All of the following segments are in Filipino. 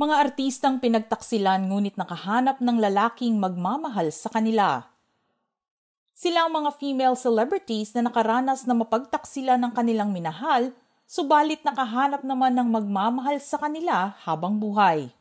Mga artistang pinagtaksilan ngunit nakahanap ng lalaking magmamahal sa kanila. Sila ang mga female celebrities na nakaranas na mapagtaksila ng kanilang minahal, subalit nakahanap naman ng magmamahal sa kanila habang buhay.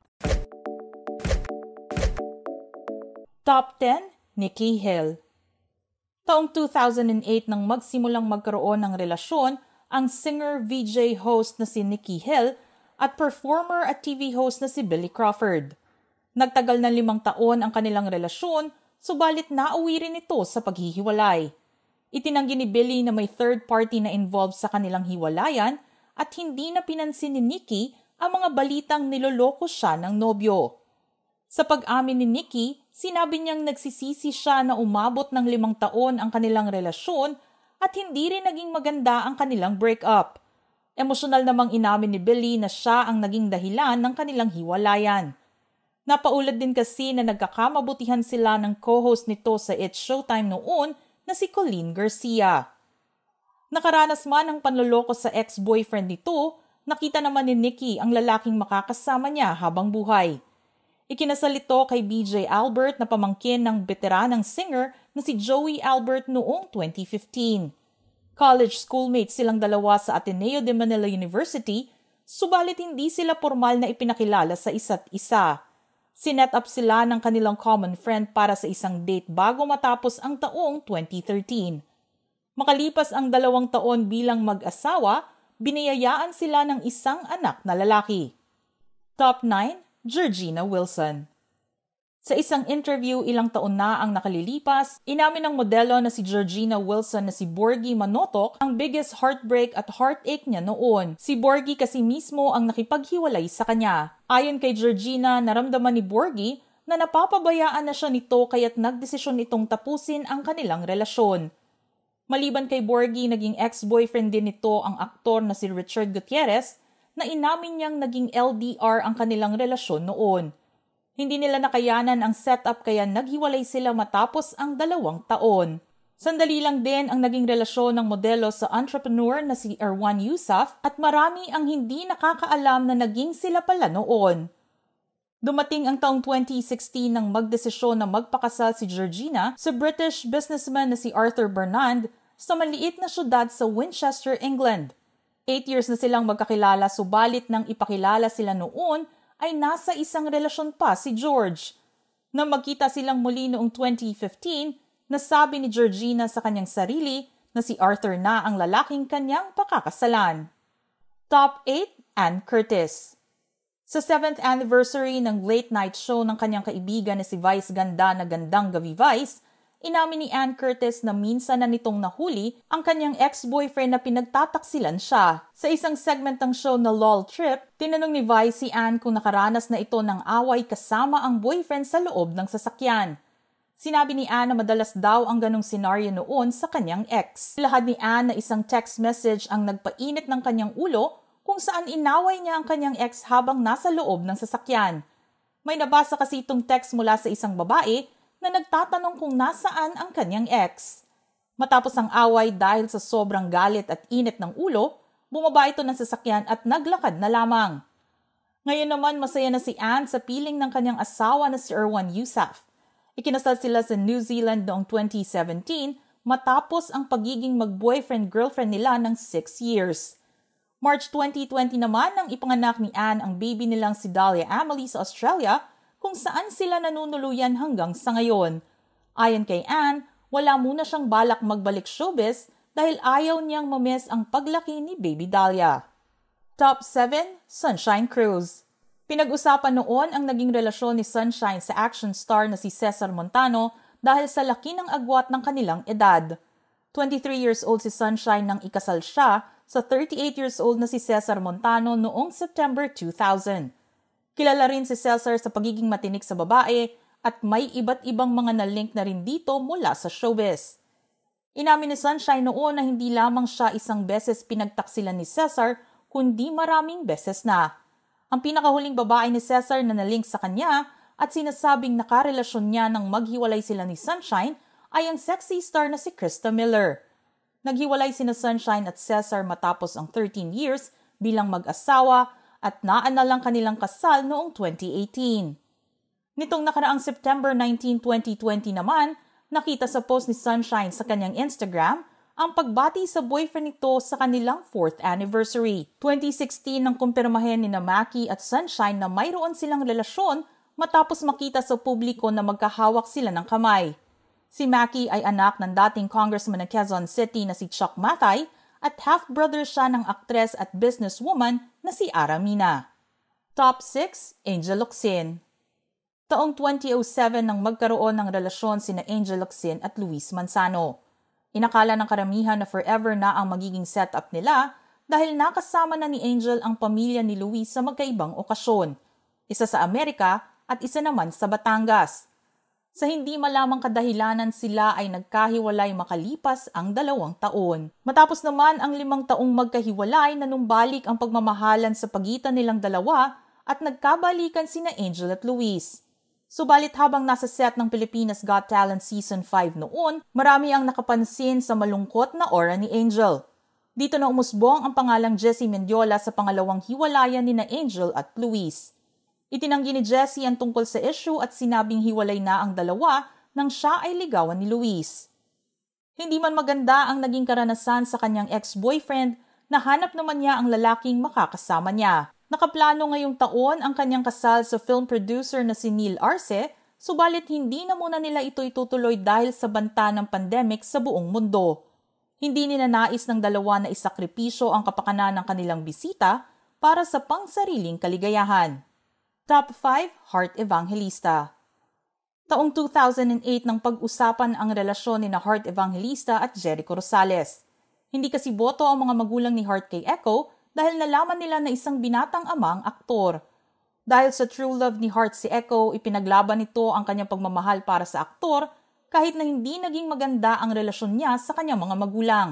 Top 10, Nikki Hill. Taong 2008 nang magsimulang magkaroon ng relasyon ang singer, VJ host na si Nikki Hill at performer at TV host na si Billy Crawford. Nagtagal na 5 taon ang kanilang relasyon, subalit nauwi rin ito sa paghihiwalay. Itinanggi ni Billy na may third party na involved sa kanilang hiwalayan at hindi na pinansin ni Nikki ang mga balitang niloloko siya ng nobyo. Sa pag-amin ni Nikki, sinabi niyang nagsisisi siya na umabot ng 5 taon ang kanilang relasyon at hindi rin naging maganda ang kanilang breakup. Emosyonal namang inamin ni Billy na siya ang naging dahilan ng kanilang hiwalayan. Napaulad din kasi na nagkakamabutihan sila ng co-host nito sa It's Showtime noon na si Colleen Garcia. Nakaranas man ng panloloko sa ex-boyfriend nito, nakita naman ni Nikki ang lalaking makakasama niya habang buhay. Ikinasal ito kay BJ Albert na pamangkin ng veteranang singer na si Joey Albert noong 2015. College schoolmates silang dalawa sa Ateneo de Manila University, subalit hindi sila formal na ipinakilala sa isa't isa. Sinet up sila ng kanilang common friend para sa isang date bago matapos ang taong 2013. Makalipas ang 2 taon bilang mag-asawa, biniyayaan sila ng isang anak na lalaki. Top 9, Georgina Wilson. Sa isang interview 2 taon na ang nakalilipas, inamin ng modelo na si Georgina Wilson na si Borgie Manotoc ang biggest heartbreak at heartache niya noon. Si Borgie kasi mismo ang nakipaghiwalay sa kanya. Ayon kay Georgina, naramdaman ni Borgie na napapabayaan na siya nito kaya't nagdesisyon itong tapusin ang kanilang relasyon. Maliban kay Borgie, naging ex-boyfriend din nito ang aktor na si Richard Gutierrez na inamin niyang naging LDR ang kanilang relasyon noon. Hindi nila nakayanan ang setup kaya naghiwalay sila matapos ang 2 taon. Sandali lang din ang naging relasyon ng modelo sa entrepreneur na si Erwan Yusuf at marami ang hindi nakakaalam na naging sila pala noon. Dumating ang taong 2016 nang magdesisyon na magpakasal si Georgina sa British businessman na si Arthur Burnand sa maliit na syudad sa Winchester, England. 8 years na silang magkakilala subalit nang ipakilala sila noon, ay nasa isang relasyon pa si George. Nang magkita silang muli noong 2015, nasabi ni Georgina sa kanyang sarili na si Arthur na ang lalaking kanyang pakakasalan. Top 8, Ann Curtis. Sa 7th anniversary ng late night show ng kanyang kaibigan na si Vice Ganda na Gandang Gavi Vice, inamin ni Ann Curtis na minsan na nitong nahuli ang kanyang ex-boyfriend na pinagtataksilan siya. Sa isang segment ng show na LOL Trip, tinanong ni Vice si Ann kung nakaranas na ito ng away kasama ang boyfriend sa loob ng sasakyan. Sinabi ni Ann na madalas daw ang ganong senaryo noon sa kanyang ex. Lahad ni Ann na isang text message ang nagpainit ng kanyang ulo kung saan inaway niya ang kanyang ex habang nasa loob ng sasakyan. May nabasa kasi itong text mula sa isang babae na nagtatanong kung nasaan ang kanyang ex. Matapos ang away dahil sa sobrang galit at init ng ulo, bumaba ito ng sasakyan at naglakad na lamang. Ngayon naman masaya na si Ann sa piling ng kanyang asawa na si Erwan Yusuf. Ikinasal sila sa New Zealand noong 2017 matapos ang pagiging mag-boyfriend-girlfriend nila ng 6 years. March 2020 naman nang ipanganak ni Ann ang baby nilang si Dahlia Amelie sa Australia, kung saan sila nanunuluyan hanggang sa ngayon. Ayon kay Ann, wala muna siyang balak magbalik showbiz dahil ayaw niyang mamiss ang paglaki ni Baby Dahlia. Top 7, Sunshine Cruz. Pinag-usapan noon ang naging relasyon ni Sunshine sa action star na si Cesar Montano dahil sa laki ng agwat ng kanilang edad. 23 years old si Sunshine nang ikasal siya sa 38 years old na si Cesar Montano noong September 2000. Kilala rin si Cesar sa pagiging matinik sa babae at may iba't ibang mga na-link na rin dito mula sa showbiz. Inamin ni Sunshine noon na hindi lamang siya isang beses pinagtaksilan ni Cesar, kundi maraming beses na. Ang pinakahuling babae ni Cesar na na-link sa kanya at sinasabing nakarelasyon niya nang maghiwalay sila ni Sunshine ay ang sexy star na si Krista Miller. Naghiwalay sina Sunshine at Cesar matapos ang 13 years bilang mag-asawa at naanalang kanilang kasal noong 2018. Nitong nakaraang September 19, 2020 naman, nakita sa post ni Sunshine sa kanyang Instagram ang pagbati sa boyfriend nito sa kanilang 4th anniversary. 2016 nang kumpirmahin ni Maki at Sunshine na mayroon silang relasyon matapos makita sa publiko na magkahawak sila ng kamay. Si Maki ay anak ng dating congressman ng Quezon City na si Chuck Matay at half-brother siya ng aktres at businesswoman na si Ara Mina. Top 6, Angel Locsin. Taong 2007 nang magkaroon ng relasyon sina Angel Locsin at Luis Manzano. Inakala ng karamihan na forever na ang magiging setup nila dahil nakasama na ni Angel ang pamilya ni Luis sa magkaibang okasyon, isa sa Amerika at isa naman sa Batangas. Sa hindi malamang kadahilanan sila ay nagkahiwalay makalipas ang 2 taon. Matapos naman ang 5 taong magkahiwalay na numbalik ang pagmamahalan sa pagitan nilang dalawa at nagkabalikan sina Angel at Luis. Subalit habang nasa set ng Pilipinas Got Talent Season 5 noon, marami ang nakapansin sa malungkot na aura ni Angel. Dito na umusbong ang pangalang Jessie Mendiola sa pangalawang hiwalayan ni na Angel at Luis. Itinanggi ni Jessie ang tungkol sa issue at sinabing hiwalay na ang dalawa nang siya ay ligawan ni Luis. Hindi man maganda ang naging karanasan sa kanyang ex-boyfriend, nahanap naman niya ang lalaking makakasama niya. Nakaplano ngayong taon ang kanyang kasal sa film producer na si Neil Arce, subalit hindi na muna nila ito itutuloy dahil sa banta ng pandemic sa buong mundo. Hindi ninanais ng dalawa na isakripisyo ang kapakanan ng kanilang bisita para sa pangsariling kaligayahan. Top 5, Heart Evangelista. Taong 2008 nang pag-usapan ang relasyon ni na Heart Evangelista at Jericho Rosales. Hindi kasi boto ang mga magulang ni Heart kay Echo dahil nalaman nila na isang binatang ama ang aktor. Dahil sa true love ni Heart si Echo, ipinaglaban nito ang kanyang pagmamahal para sa aktor kahit na hindi naging maganda ang relasyon niya sa kanyang mga magulang.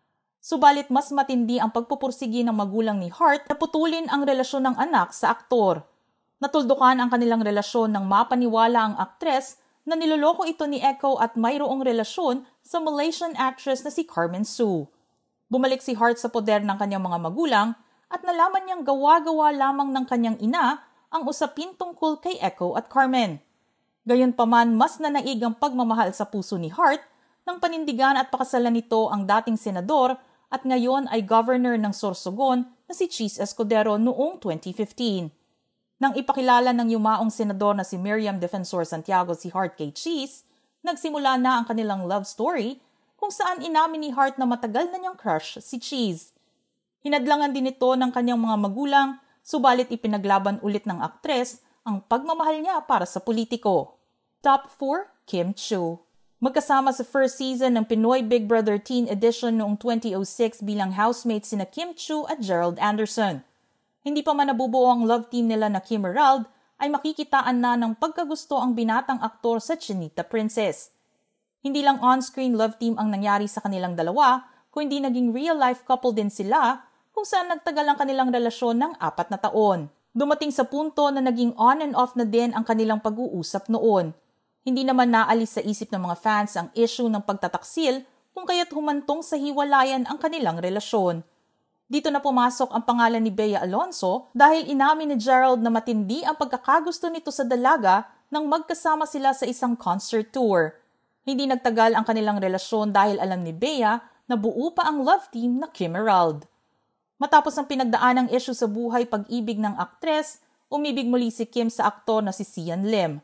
Subalit mas matindi ang pagpupursigi ng magulang ni Heart na putulin ang relasyon ng anak sa aktor. Natuldukan ang kanilang relasyon nang mapaniwala ang aktres na niloloko ito ni Echo at mayroong relasyon sa Malaysian actress na si Carmen Sue. Bumalik si Heart sa poder ng kanyang mga magulang at nalaman niyang gawa-gawa lamang ng kanyang ina ang usapin tungkol kay Echo at Carmen. Gayunpaman, mas nanaig ang pagmamahal sa puso ni Heart nang panindigan at pakasalan nito ang dating senador at ngayon ay governor ng Sorsogon na si Cheese Escudero noong 2015. Nang ipakilala ng yumaong senador na si Miriam Defensor Santiago si Heart kay Cheese, nagsimula na ang kanilang love story kung saan inamin ni Heart na matagal na niyang crush si Cheese. Hinadlangan din ito ng kanyang mga magulang, subalit ipinaglaban ulit ng aktres ang pagmamahal niya para sa politiko. Top 4, Kim Chiu. Magkasama sa first season ng Pinoy Big Brother Teen Edition noong 2006 bilang housemates sina Kim Chiu at Gerald Anderson. Hindi pa man nabubuo ang love team nila na Kim Herald, ay makikitaan na ng pagkagusto ang binatang aktor sa Chinita Princess. Hindi lang on-screen love team ang nangyari sa kanilang dalawa, kundi naging real-life couple din sila kung saan nagtagal ang kanilang relasyon ng 4 na taon. Dumating sa punto na naging on and off na din ang kanilang pag-uusap noon. Hindi naman naalis sa isip ng mga fans ang issue ng pagtataksil kung kaya't humantong sa hiwalayan ang kanilang relasyon. Dito na pumasok ang pangalan ni Bea Alonzo dahil inamin ni Gerald na matindi ang pagkakagusto nito sa dalaga nang magkasama sila sa isang concert tour. Hindi nagtagal ang kanilang relasyon dahil alam ni Bea na buo pa ang love team na Kim Herald. Matapos ang pinagdaanang issue sa buhay pag-ibig ng aktres, umibig muli si Kim sa aktor na si Sian Lim.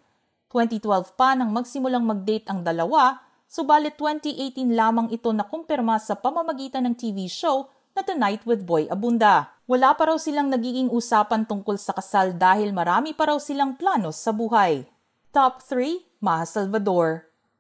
2012 pa nang magsimulang mag-date ang dalawa, subalit 2018 lamang ito nakumpirma sa pamamagitan ng TV show na Tonight with Boy Abunda. Wala pa raw silang nagiging usapan tungkol sa kasal dahil marami pa raw silang planos sa buhay. Top 3, Maha Salvador.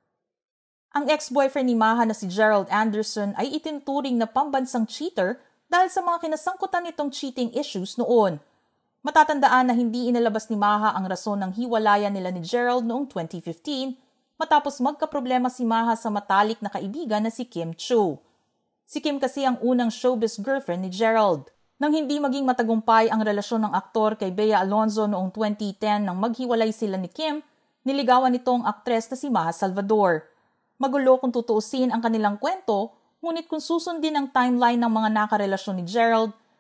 Ang ex-boyfriend ni Maha na si Gerald Anderson ay itinuturing na pambansang cheater dahil sa mga kinasangkutan nitong cheating issues noon. Matatandaan na hindi inilabas ni Maha ang rason ng hiwalayan nila ni Gerald noong 2015 matapos magkaproblema si Maha sa matalik na kaibigan na si Kim Chiu. Si Kim kasi ang unang showbiz girlfriend ni Gerald. Nang hindi maging matagumpay ang relasyon ng aktor kay Bea Alonzo noong 2010 nang maghiwalay sila ni Kim, niligawan nito ang aktres na si Maha Salvador. Magulo kung tutuusin ang kanilang kwento, ngunit kung susundin ang timeline ng mga nakarelasyon ni Gerald,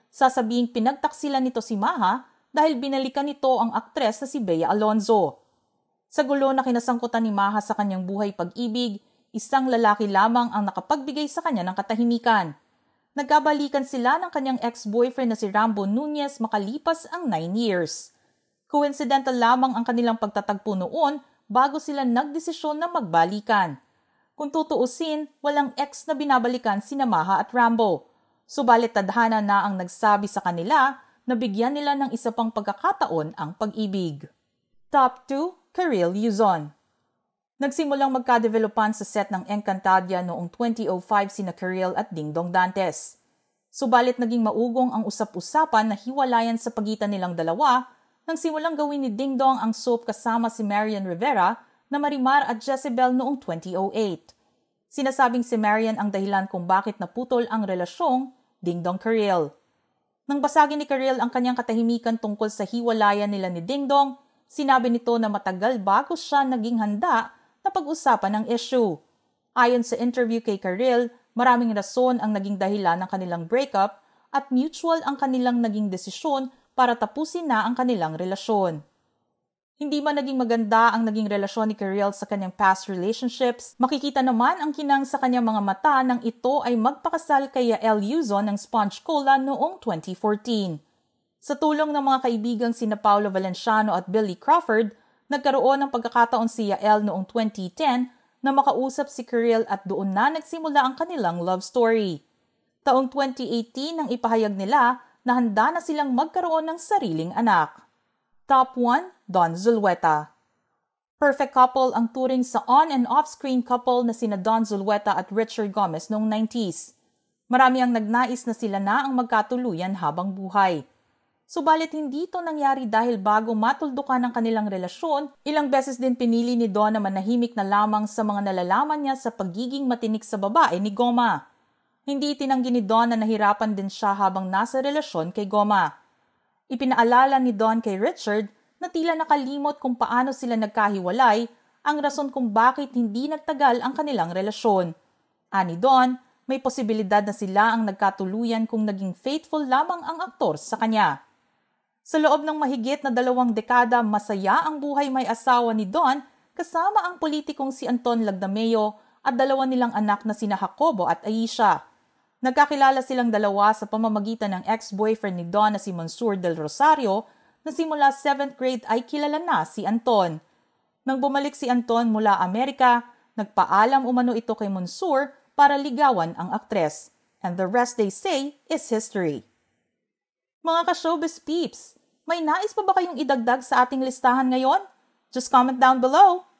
sasabing pinagtaksilan nito si Maha dahil binalikan nito ang aktres na si Bea Alonzo. Sa gulo na kinasangkutan ni Maha sa kanyang buhay pag-ibig, isang lalaki lamang ang nakapagbigay sa kanya ng katahimikan. Nagkabalikan sila ng kanyang ex-boyfriend na si Rambo Nunez makalipas ang 9 years. Coincidental lamang ang kanilang pagtatagpo noon bago sila nagdesisyon na magbalikan. Kung tutuusin, walang ex na binabalikan sina Maha at Rambo. Subalit tadhana na ang nagsabi sa kanila na bigyan nila ng isa pang pagkakataon ang pag-ibig. Top 2, Karil Yuzon. Nagsimulang magkadevelopan sa set ng Encantadia noong 2005 sina Karil at Dingdong Dantes. Subalit naging maugong ang usap-usapan na hiwalayan sa pagitan nilang dalawa nang simulang gawin ni Dingdong ang soap kasama si Marian Rivera na Marimar at Jezebel noong 2008. Sinasabing si Marian ang dahilan kung bakit naputol ang relasyong Dingdong Karil. Nang basagin ni Karil ang kanyang katahimikan tungkol sa hiwalayan nila ni Dingdong, sinabi nito na matagal bago siya naging handa na pag-usapan ang issue. Ayon sa interview kay Karil, maraming rason ang naging dahilan ng kanilang breakup at mutual ang kanilang naging desisyon para tapusin na ang kanilang relasyon. Hindi man naging maganda ang naging relasyon ni Karil sa kanyang past relationships, makikita naman ang kinang sa kanyang mga mata nang ito ay magpakasal kay Yael Yuzon ng Sponge Cola noong 2014. Sa tulong ng mga kaibigang sina Paolo Valenciano at Billy Crawford, nagkaroon ng pagkakataon si Yael noong 2010 na makausap si Karil at doon na nagsimula ang kanilang love story. Taong 2018 nang ipahayag nila na handa na silang magkaroon ng sariling anak. Top 1, Don Zulueta. Perfect couple ang turing sa on- and off-screen couple na sina Don Zulueta at Richard Gomez noong 90s. Marami ang nagnais na sila na ang magkatuluyan habang buhay. Subalit hindi ito nangyari dahil bago matuldukan ang kanilang relasyon, ilang beses din pinili ni Don na manahimik na lamang sa mga nalalaman niya sa pagiging matinik sa babae ni Goma. Hindi itinanggi ni Don na nahirapan din siya habang nasa relasyon kay Goma. Ipinaalala ni Don kay Richard na tila nakalimot kung paano sila nagkahiwalay, ang rason kung bakit hindi nagtagal ang kanilang relasyon. Ani Don, may posibilidad na sila ang nagkatuluyan kung naging faithful lamang ang aktor sa kanya. Sa loob ng mahigit na 2 dekada, masaya ang buhay may asawa ni Don kasama ang politikong si Anton Lagdameo at 2 nilang anak na sina Jacobo at Aisha. Nagkakilala silang dalawa sa pamamagitan ng ex-boyfriend ni Don na si Monsur del Rosario na simula 7th grade ay kilala na si Anton. Nang bumalik si Anton mula Amerika, nagpaalam umano ito kay Monsur para ligawan ang aktres. And the rest they say is history. Mga ka-showbiz peeps, may nais pa ba kayong idagdag sa ating listahan ngayon? Just comment down below!